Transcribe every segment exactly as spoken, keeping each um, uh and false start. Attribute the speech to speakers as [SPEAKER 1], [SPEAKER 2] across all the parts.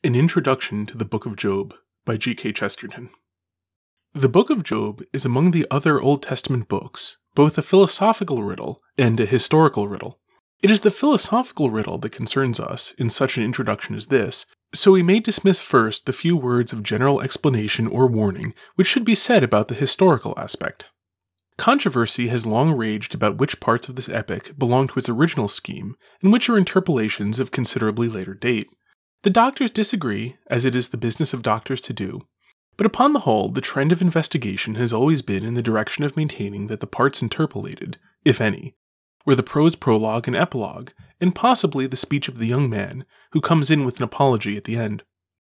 [SPEAKER 1] An Introduction to the Book of Job by G K Chesterton. The Book of Job is among the other Old Testament books, both a philosophical riddle and a historical riddle. It is the philosophical riddle that concerns us in such an introduction as this, so we may dismiss first the few words of general explanation or warning which should be said about the historical aspect. Controversy has long raged about which parts of this epic belong to its original scheme and which are interpolations of considerably later date. The doctors disagree, as it is the business of doctors to do, but upon the whole, the trend of investigation has always been in the direction of maintaining that the parts interpolated, if any, were the prose prologue and epilogue, and possibly the speech of the young man, who comes in with an apology at the end.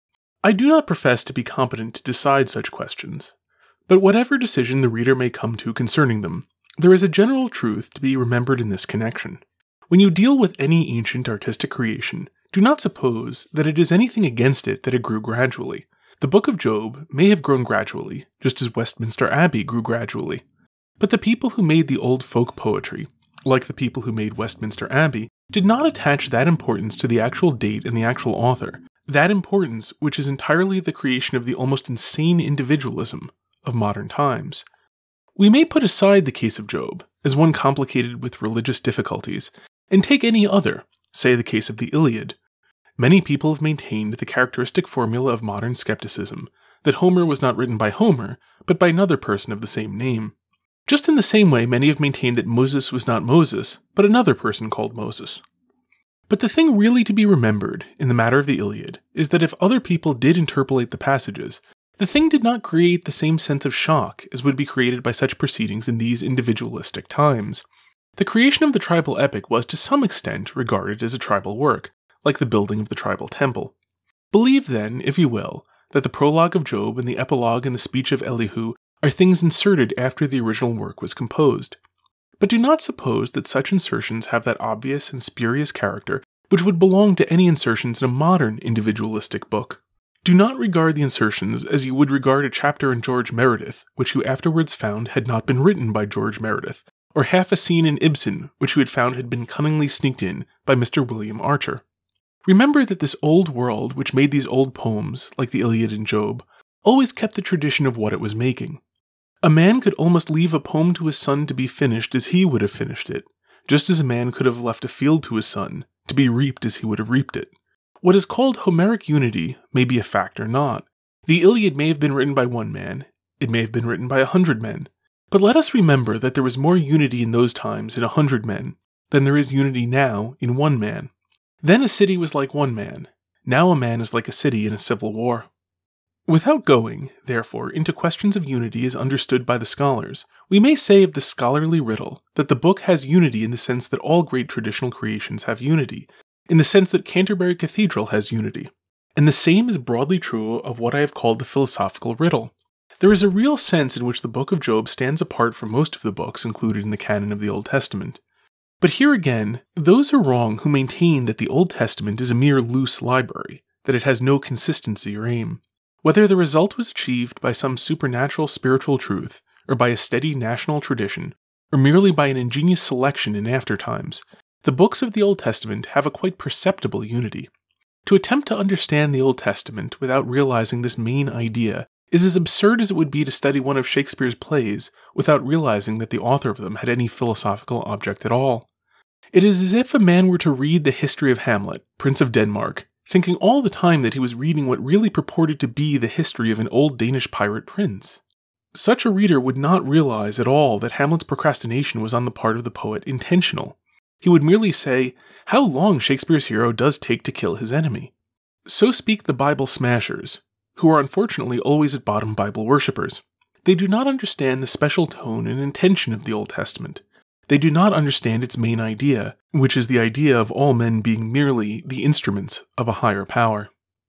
[SPEAKER 1] I do not profess to be competent to decide such questions, but whatever decision the reader may come to concerning them, there is a general truth to be remembered in this connection. When you deal with any ancient artistic creation, do not suppose that it is anything against it that it grew gradually. The Book of Job may have grown gradually, just as Westminster Abbey grew gradually. But the people who made the old folk poetry, like the people who made Westminster Abbey, did not attach that importance to the actual date and the actual author, that importance which is entirely the creation of the almost insane individualism of modern times. We may put aside the case of Job, as one complicated with religious difficulties, and take any other, say the case of the Iliad. Many people have maintained the characteristic formula of modern skepticism, that Homer was not written by Homer, but by another person of the same name. Just in the same way, many have maintained that Moses was not Moses, but another person called Moses. But the thing really to be remembered in the matter of the Iliad is that if other people did interpolate the passages, the thing did not create the same sense of shock as would be created by such proceedings in these individualistic times. The creation of the tribal epic was to some extent regarded as a tribal work, like the building of the tribal temple. Believe then, if you will, that the prologue of Job and the epilogue and the speech of Elihu are things inserted after the original work was composed. But do not suppose that such insertions have that obvious and spurious character which would belong to any insertions in a modern individualistic book. Do not regard the insertions as you would regard a chapter in George Meredith, which you afterwards found had not been written by George Meredith, or half a scene in Ibsen, which you had found had been cunningly sneaked in by Mister William Archer. Remember that this old world, which made these old poems, like the Iliad and Job, always kept the tradition of what it was making. A man could almost leave a poem to his son to be finished as he would have finished it, just as a man could have left a field to his son to be reaped as he would have reaped it. What is called Homeric unity may be a fact or not. The Iliad may have been written by one man, it may have been written by a hundred men, but let us remember that there was more unity in those times in a hundred men than there is unity now in one man. Then a city was like one man, now a man is like a city in a civil war. Without going, therefore, into questions of unity as understood by the scholars, we may say of the scholarly riddle that the book has unity in the sense that all great traditional creations have unity, in the sense that Canterbury Cathedral has unity. And the same is broadly true of what I have called the philosophical riddle. There is a real sense in which the Book of Job stands apart from most of the books included in the canon of the Old Testament. But here again, those are wrong who maintain that the Old Testament is a mere loose library, that it has no consistency or aim. Whether the result was achieved by some supernatural spiritual truth, or by a steady national tradition, or merely by an ingenious selection in after times, the books of the Old Testament have a quite perceptible unity. To attempt to understand the Old Testament without realizing this main idea is as absurd as it would be to study one of Shakespeare's plays without realizing that the author of them had any philosophical object at all. It is as if a man were to read the history of Hamlet, Prince of Denmark, thinking all the time that he was reading what really purported to be the history of an old Danish pirate prince. Such a reader would not realize at all that Hamlet's procrastination was on the part of the poet intentional. He would merely say, how long Shakespeare's hero does take to kill his enemy. So speak the Bible smashers, who are unfortunately always at bottom Bible worshippers. They do not understand the special tone and intention of the Old Testament. They do not understand its main idea, which is the idea of all men being merely the instruments of a higher power.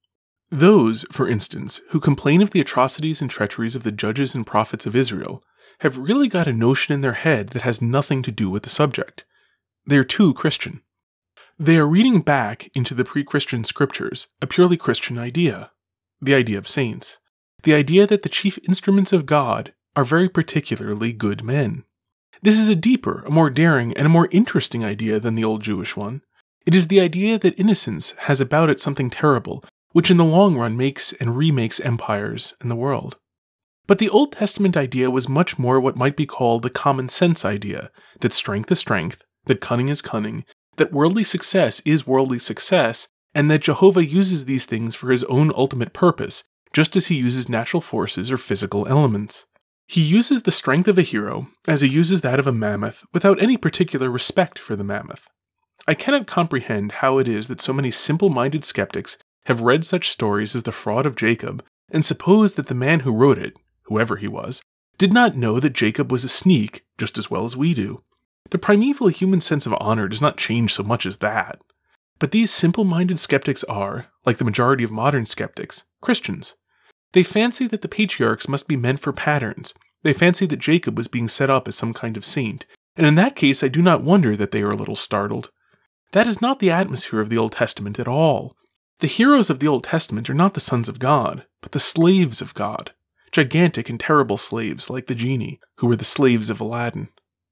[SPEAKER 1] Those, for instance, who complain of the atrocities and treacheries of the judges and prophets of Israel, have really got a notion in their head that has nothing to do with the subject. They are too Christian. They are reading back into the pre-Christian scriptures a purely Christian idea, the idea of saints, the idea that the chief instruments of God are very particularly good men. This is a deeper, a more daring, and a more interesting idea than the old Jewish one. It is the idea that innocence has about it something terrible, which in the long run makes and remakes empires in the world. But the Old Testament idea was much more what might be called the common sense idea, that strength is strength, that cunning is cunning, that worldly success is worldly success, and that Jehovah uses these things for his own ultimate purpose, just as he uses natural forces or physical elements. He uses the strength of a hero as he uses that of a mammoth without any particular respect for the mammoth. I cannot comprehend how it is that so many simple-minded skeptics have read such stories as the fraud of Jacob and suppose that the man who wrote it, whoever he was, did not know that Jacob was a sneak just as well as we do. The primeval human sense of honor does not change so much as that. But these simple-minded skeptics are, like the majority of modern skeptics, Christians. They fancy that the patriarchs must be meant for patterns. They fancy that Jacob was being set up as some kind of saint, and in that case I do not wonder that they are a little startled. That is not the atmosphere of the Old Testament at all. The heroes of the Old Testament are not the sons of God, but the slaves of God. Gigantic and terrible slaves like the genie, who were the slaves of Aladdin.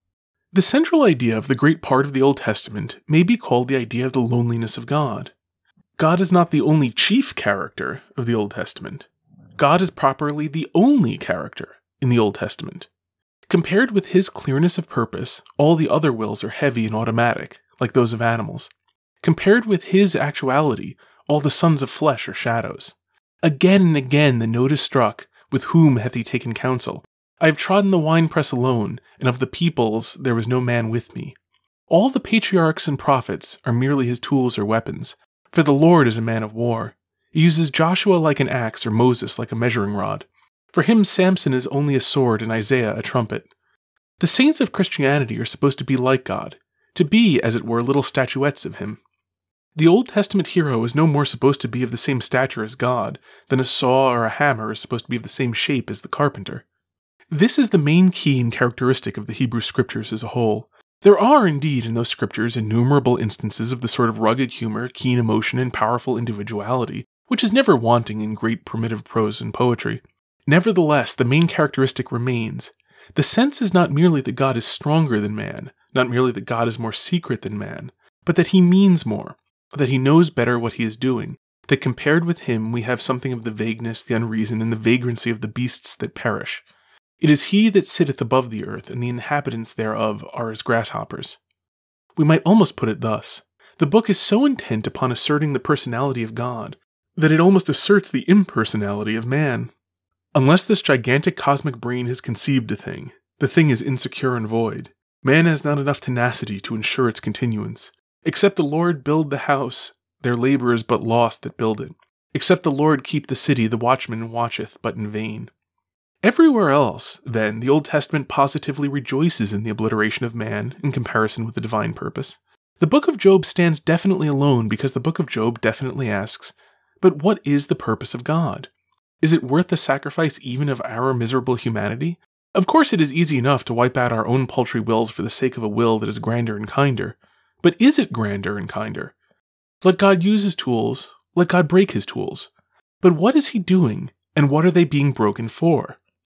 [SPEAKER 1] The central idea of the great part of the Old Testament may be called the idea of the loneliness of God. God is not the only chief character of the Old Testament. God is properly the only character in the Old Testament. Compared with his clearness of purpose, all the other wills are heavy and automatic, like those of animals. Compared with his actuality, all the sons of flesh are shadows. Again and again the note is struck, with whom hath he taken counsel? I have trodden the winepress alone, and of the peoples there was no man with me. All the patriarchs and prophets are merely his tools or weapons, for the Lord is a man of war. He uses Joshua like an axe or Moses like a measuring rod. For him Samson is only a sword and Isaiah a trumpet. The saints of Christianity are supposed to be like God, to be, as it were, little statuettes of him. The Old Testament hero is no more supposed to be of the same stature as God than a saw or a hammer is supposed to be of the same shape as the carpenter. This is the main key and characteristic of the Hebrew Scriptures as a whole. There are indeed in those Scriptures innumerable instances of the sort of rugged humor, keen emotion, and powerful individuality, which is never wanting in great primitive prose and poetry. Nevertheless, the main characteristic remains. The sense is not merely that God is stronger than man, not merely that God is more secret than man, but that he means more, that he knows better what he is doing, that compared with him we have something of the vagueness, the unreason, and the vagrancy of the beasts that perish. It is he that sitteth above the earth, and the inhabitants thereof are as grasshoppers. We might almost put it thus. The book is so intent upon asserting the personality of God, that it almost asserts the impersonality of man. Unless this gigantic cosmic brain has conceived a thing, the thing is insecure and void. Man has not enough tenacity to ensure its continuance. Except the Lord build the house, their labor is but lost that build it. Except the Lord keep the city, the watchman watcheth but in vain. Everywhere else, then, the Old Testament positively rejoices in the obliteration of man in comparison with the divine purpose. The Book of Job stands definitely alone because the Book of Job definitely asks, but what is the purpose of God? Is it worth the sacrifice even of our miserable humanity? Of course it is easy enough to wipe out our own paltry wills for the sake of a will that is grander and kinder. But is it grander and kinder? Let God use his tools, let God break his tools. But what is he doing, and what are they being broken for?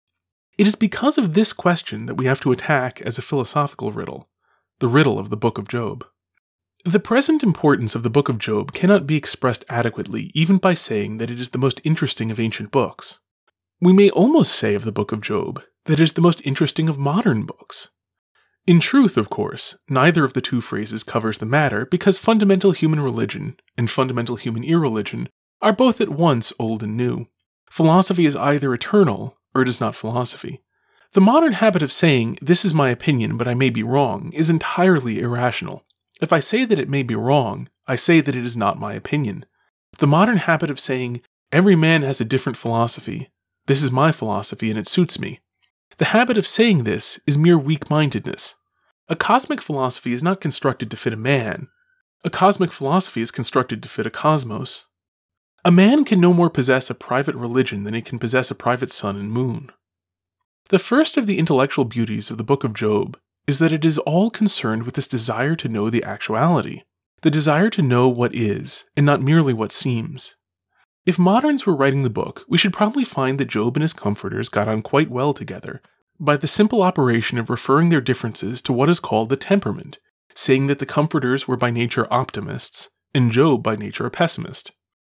[SPEAKER 1] It is because of this question that we have to attack as a philosophical riddle, the riddle of the Book of Job. The present importance of the Book of Job cannot be expressed adequately even by saying that it is the most interesting of ancient books. We may almost say of the Book of Job that it is the most interesting of modern books. In truth, of course, neither of the two phrases covers the matter because fundamental human religion and fundamental human irreligion are both at once old and new. Philosophy is either eternal or it is not philosophy. The modern habit of saying, this is my opinion but I may be wrong, is entirely irrational. If I say that it may be wrong, I say that it is not my opinion. The modern habit of saying, every man has a different philosophy, this is my philosophy and it suits me. The habit of saying this is mere weak-mindedness. A cosmic philosophy is not constructed to fit a man. A cosmic philosophy is constructed to fit a cosmos. A man can no more possess a private religion than he can possess a private sun and moon. The first of the intellectual beauties of the Book of Job is that it is all concerned with this desire to know the actuality, the desire to know what is, and not merely what seems. If moderns were writing the book, we should probably find that Job and his comforters got on quite well together, by the simple operation of referring their differences to what is called the temperament, saying that the comforters were by nature optimists, and Job by nature a pessimist.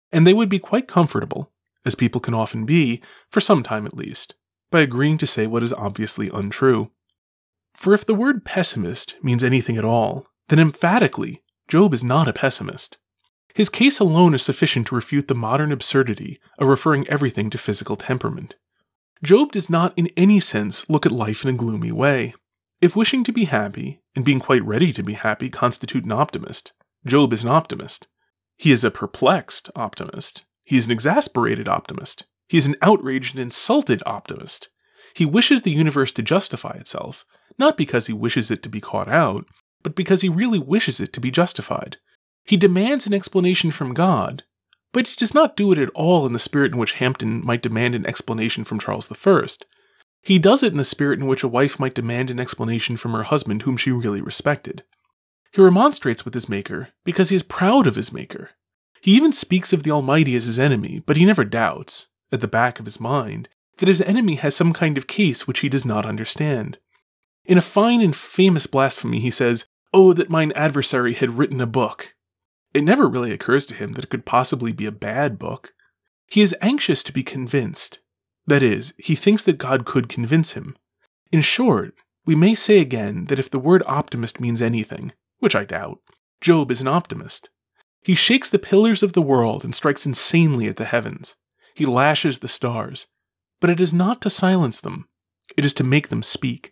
[SPEAKER 1] and they would be quite comfortable, as people can often be, for some time at least, by agreeing to say what is obviously untrue. For if the word pessimist means anything at all, then emphatically, Job is not a pessimist. His case alone is sufficient to refute the modern absurdity of referring everything to physical temperament. Job does not in any sense look at life in a gloomy way. If wishing to be happy, and being quite ready to be happy, constitute an optimist, Job is an optimist. He is a perplexed optimist. He is an exasperated optimist. He is an outraged and insulted optimist. He wishes the universe to justify itself, not because he wishes it to be caught out, but because he really wishes it to be justified. He demands an explanation from God, but he does not do it at all in the spirit in which Hampden might demand an explanation from Charles the First. He does it in the spirit in which a wife might demand an explanation from her husband whom she really respected. He remonstrates with his Maker because he is proud of his Maker. He even speaks of the Almighty as his enemy, but he never doubts, at the back of his mind, that his enemy has some kind of case which he does not understand. In a fine and famous blasphemy he says, "Oh, that mine adversary had written a book." It never really occurs to him that it could possibly be a bad book. He is anxious to be convinced. That is, he thinks that God could convince him. In short, we may say again that if the word optimist means anything, which I doubt, Job is an optimist. He shakes the pillars of the world and strikes insanely at the heavens. He lashes the stars. But it is not to silence them. It is to make them speak.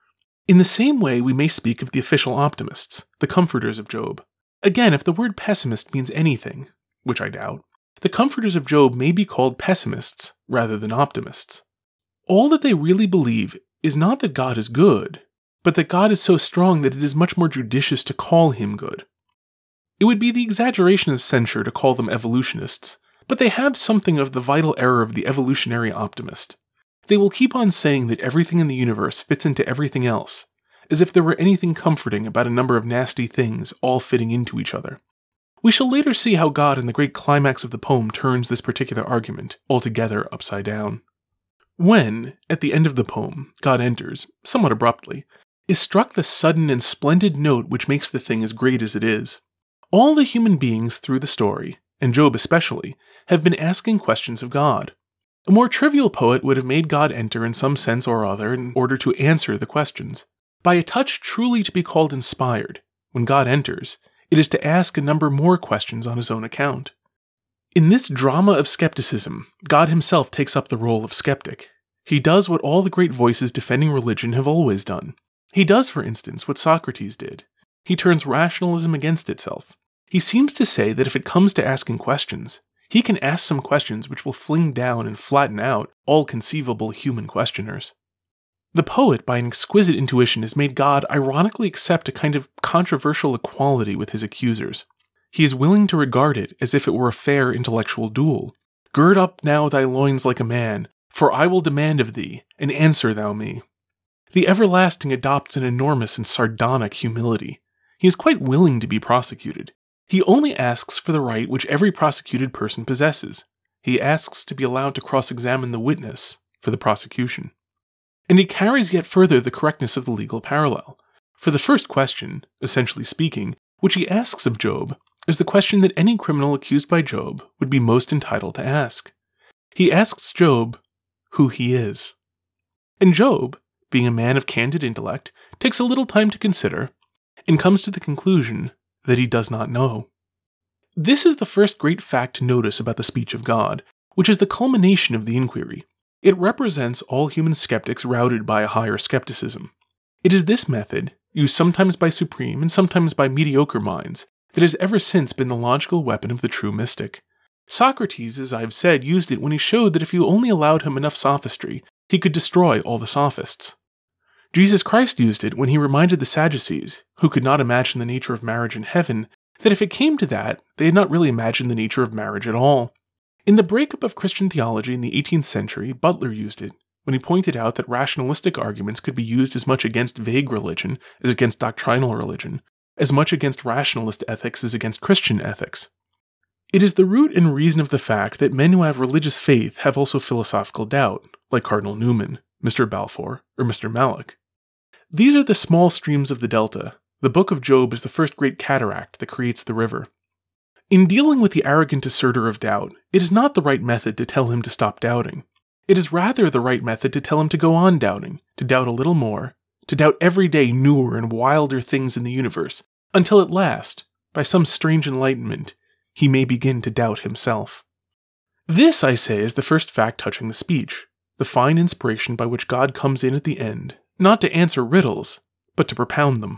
[SPEAKER 1] In the same way we may speak of the official optimists, the comforters of Job. Again, if the word pessimist means anything, which I doubt, the comforters of Job may be called pessimists rather than optimists. All that they really believe is not that God is good, but that God is so strong that it is much more judicious to call him good. It would be the exaggeration of censure to call them evolutionists, but they have something of the vital error of the evolutionary optimist. They will keep on saying that everything in the universe fits into everything else, as if there were anything comforting about a number of nasty things all fitting into each other. We shall later see how God in the great climax of the poem turns this particular argument altogether upside down. When, at the end of the poem, God enters, somewhat abruptly, is struck the sudden and splendid note which makes the thing as great as it is. All the human beings through the story, and Job especially, have been asking questions of God. A more trivial poet would have made God enter in some sense or other in order to answer the questions. By a touch truly to be called inspired, when God enters, it is to ask a number more questions on his own account. In this drama of skepticism, God himself takes up the role of skeptic. He does what all the great voices defending religion have always done. He does, for instance, what Socrates did. He turns rationalism against itself. He seems to say that if it comes to asking questions, he can ask some questions which will fling down and flatten out all conceivable human questioners. The poet, by an exquisite intuition, has made God ironically accept a kind of controversial equality with his accusers. He is willing to regard it as if it were a fair intellectual duel. "Gird up now thy loins like a man, for I will demand of thee, and answer thou me." The everlasting adopts an enormous and sardonic humility. He is quite willing to be prosecuted. He only asks for the right which every prosecuted person possesses. He asks to be allowed to cross-examine the witness for the prosecution. And he carries yet further the correctness of the legal parallel. For the first question, essentially speaking, which he asks of Job, is the question that any criminal accused by Job would be most entitled to ask. He asks Job who he is. And Job, being a man of candid intellect, takes a little time to consider, and comes to the conclusion that he does not know. This is the first great fact to notice about the speech of God, which is the culmination of the inquiry. It represents all human skeptics routed by a higher skepticism. It is this method, used sometimes by supreme and sometimes by mediocre minds, that has ever since been the logical weapon of the true mystic. Socrates, as I have said, used it when he showed that if you only allowed him enough sophistry, he could destroy all the sophists. Jesus Christ used it when he reminded the Sadducees, who could not imagine the nature of marriage in heaven, that if it came to that, they had not really imagined the nature of marriage at all. In the breakup of Christian theology in the eighteenth century, Butler used it, when he pointed out that rationalistic arguments could be used as much against vague religion as against doctrinal religion, as much against rationalist ethics as against Christian ethics. It is the root and reason of the fact that men who have religious faith have also philosophical doubt, like Cardinal Newman, Mister Balfour, or Mister Mallock. These are the small streams of the delta. The Book of Job is the first great cataract that creates the river. In dealing with the arrogant asserter of doubt, it is not the right method to tell him to stop doubting. It is rather the right method to tell him to go on doubting, to doubt a little more, to doubt every day newer and wilder things in the universe, until at last, by some strange enlightenment, he may begin to doubt himself. This, I say, is the first fact touching the speech, the fine inspiration by which God comes in at the end, not to answer riddles, but to propound them.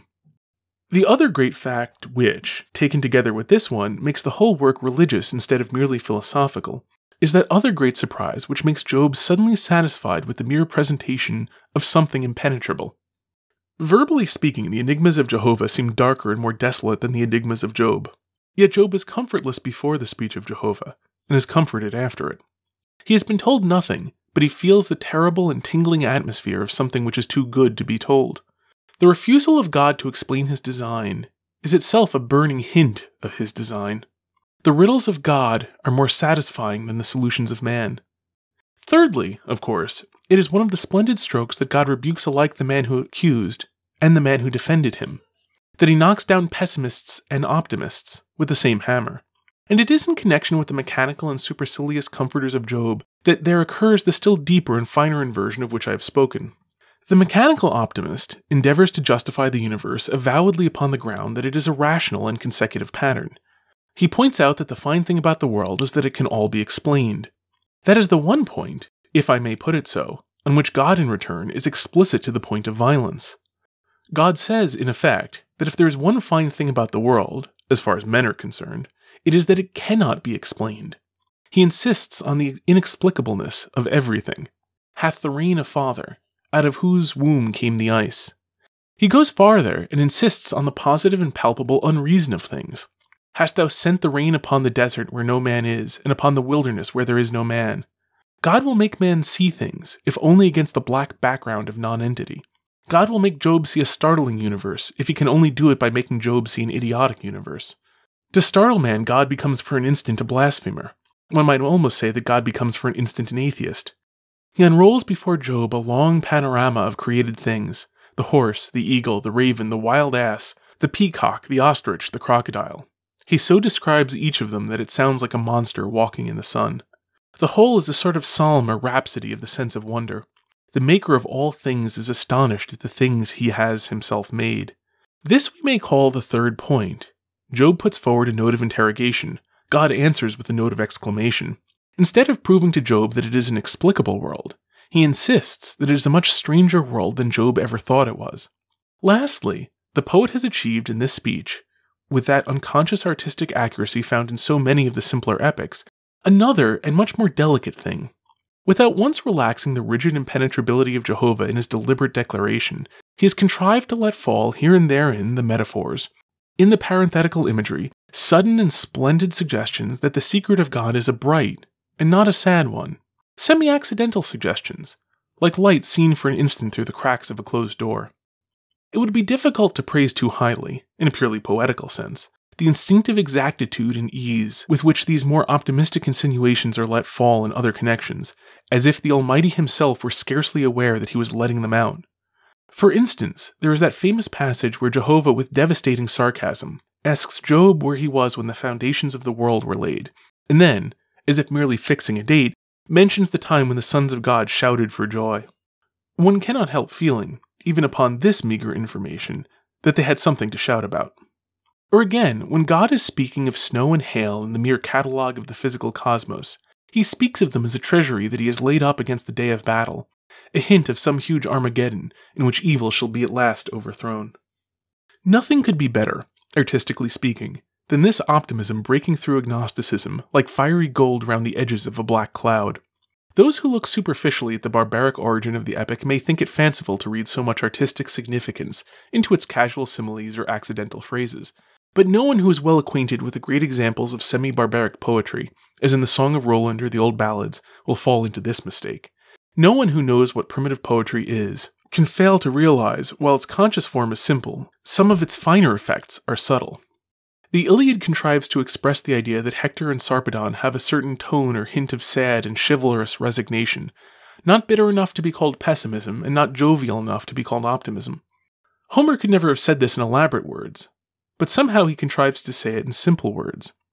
[SPEAKER 1] The other great fact which, taken together with this one, makes the whole work religious instead of merely philosophical, is that other great surprise which makes Job suddenly satisfied with the mere presentation of something impenetrable. Verbally speaking, the enigmas of Jehovah seem darker and more desolate than the enigmas of Job. Yet Job is comfortless before the speech of Jehovah, and is comforted after it. He has been told nothing, but he feels the terrible and tingling atmosphere of something which is too good to be told. The refusal of God to explain his design is itself a burning hint of his design. The riddles of God are more satisfying than the solutions of man. Thirdly, of course, it is one of the splendid strokes that God rebukes alike the man who accused and the man who defended him, that he knocks down pessimists and optimists with the same hammer. And it is in connection with the mechanical and supercilious comforters of Job that there occurs the still deeper and finer inversion of which I have spoken. The mechanical optimist endeavors to justify the universe avowedly upon the ground that it is a rational and consecutive pattern. He points out that the fine thing about the world is that it can all be explained. That is the one point, if I may put it so, on which God in return is explicit to the point of violence. God says, in effect, that if there is one fine thing about the world, as far as men are concerned, it is that it cannot be explained. He insists on the inexplicableness of everything. Hath the rain a father, out of whose womb came the ice? He goes farther and insists on the positive and palpable unreason of things. Hast thou sent the rain upon the desert where no man is, and upon the wilderness where there is no man? God will make man see things, if only against the black background of nonentity. God will make Job see a startling universe, if he can only do it by making Job see an idiotic universe. To startle man, God becomes for an instant a blasphemer. One might almost say that God becomes for an instant an atheist. He unrolls before Job a long panorama of created things, the horse, the eagle, the raven, the wild ass, the peacock, the ostrich, the crocodile. He so describes each of them that it sounds like a monster walking in the sun. The whole is a sort of psalm or rhapsody of the sense of wonder. The maker of all things is astonished at the things he has himself made. This we may call the third point. Job puts forward a note of interrogation. God answers with a note of exclamation. Instead of proving to Job that it is an explicable world, he insists that it is a much stranger world than Job ever thought it was. Lastly, the poet has achieved in this speech, with that unconscious artistic accuracy found in so many of the simpler epics, another and much more delicate thing. Without once relaxing the rigid impenetrability of Jehovah in his deliberate declaration, he has contrived to let fall here and therein the metaphors, in the parenthetical imagery, sudden and splendid suggestions that the secret of God is a bright, and not a sad one, semi-accidental suggestions, like light seen for an instant through the cracks of a closed door. It would be difficult to praise too highly, in a purely poetical sense, the instinctive exactitude and ease with which these more optimistic insinuations are let fall in other connections, as if the Almighty himself were scarcely aware that he was letting them out. For instance, there is that famous passage where Jehovah, with devastating sarcasm, asks Job where he was when the foundations of the world were laid, and then, as if merely fixing a date, mentions the time when the sons of God shouted for joy. One cannot help feeling, even upon this meager information, that they had something to shout about. Or again, when God is speaking of snow and hail in the mere catalogue of the physical cosmos, he speaks of them as a treasury that he has laid up against the day of battle, a hint of some huge Armageddon in which evil shall be at last overthrown. Nothing could be better, artistically speaking, than this optimism breaking through agnosticism like fiery gold round the edges of a black cloud. Those who look superficially at the barbaric origin of the epic may think it fanciful to read so much artistic significance into its casual similes or accidental phrases, but no one who is well acquainted with the great examples of semi-barbaric poetry, as in the Song of Roland or the old ballads, will fall into this mistake. No one who knows what primitive poetry is can fail to realize, while its conscious form is simple, some of its finer effects are subtle. The Iliad contrives to express the idea that Hector and Sarpedon have a certain tone or hint of sad and chivalrous resignation, not bitter enough to be called pessimism, and not jovial enough to be called optimism. Homer could never have said this in elaborate words, but somehow he contrives to say it in simple words.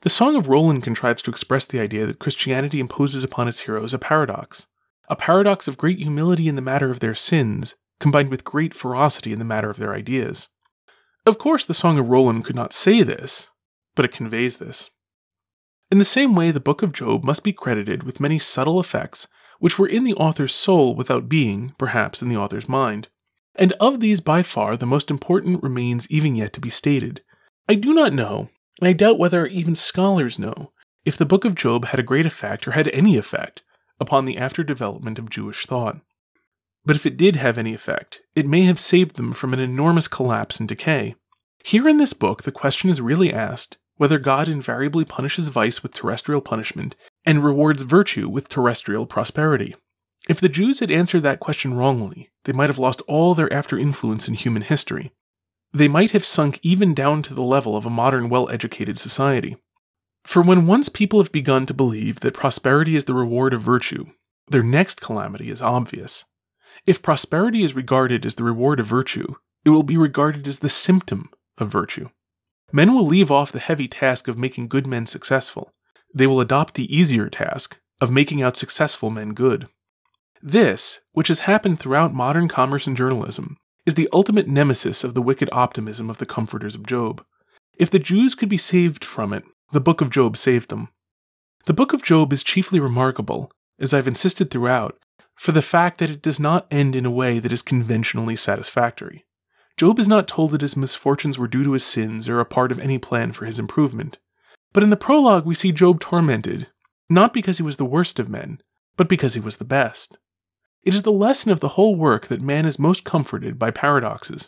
[SPEAKER 1] The Song of Roland contrives to express the idea that Christianity imposes upon its heroes a paradox, a paradox of great humility in the matter of their sins, combined with great ferocity in the matter of their ideas. Of course, the Song of Roland could not say this, but it conveys this. In the same way, the Book of Job must be credited with many subtle effects which were in the author's soul without being, perhaps, in the author's mind. And of these, by far, the most important remains even yet to be stated. I do not know, and I doubt whether even scholars know, if the Book of Job had a great effect, or had any effect, upon the after development of Jewish thought. But if it did have any effect, it may have saved them from an enormous collapse and decay. Here in this book, the question is really asked whether God invariably punishes vice with terrestrial punishment and rewards virtue with terrestrial prosperity. If the Jews had answered that question wrongly, they might have lost all their after influence in human history. They might have sunk even down to the level of a modern well-educated society. For when once people have begun to believe that prosperity is the reward of virtue, their next calamity is obvious. If prosperity is regarded as the reward of virtue, it will be regarded as the symptom of virtue. Men will leave off the heavy task of making good men successful. They will adopt the easier task of making out successful men good. This, which has happened throughout modern commerce and journalism, is the ultimate nemesis of the wicked optimism of the comforters of Job. If the Jews could be saved from it, the Book of Job saved them. The Book of Job is chiefly remarkable, as I've insisted throughout, for the fact that it does not end in a way that is conventionally satisfactory. Job is not told that his misfortunes were due to his sins or a part of any plan for his improvement. But in the prologue we see Job tormented, not because he was the worst of men, but because he was the best. It is the lesson of the whole work that man is most comforted by paradoxes.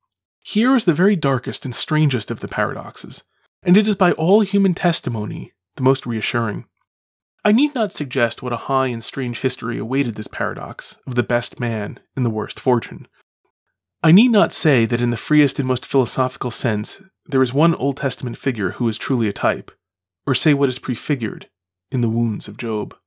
[SPEAKER 1] Here is the very darkest and strangest of the paradoxes, and it is by all human testimony the most reassuring. I need not suggest what a high and strange history awaited this paradox of the best man in the worst fortune. I need not say that in the freest and most philosophical sense there is one Old Testament figure who is truly a type, or say what is prefigured in the wounds of Job.